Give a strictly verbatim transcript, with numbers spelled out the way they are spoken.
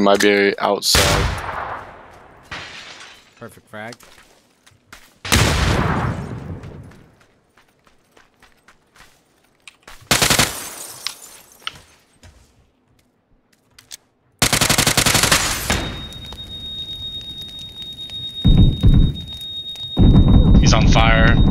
He might be outside. Perfect frag. He's on fire.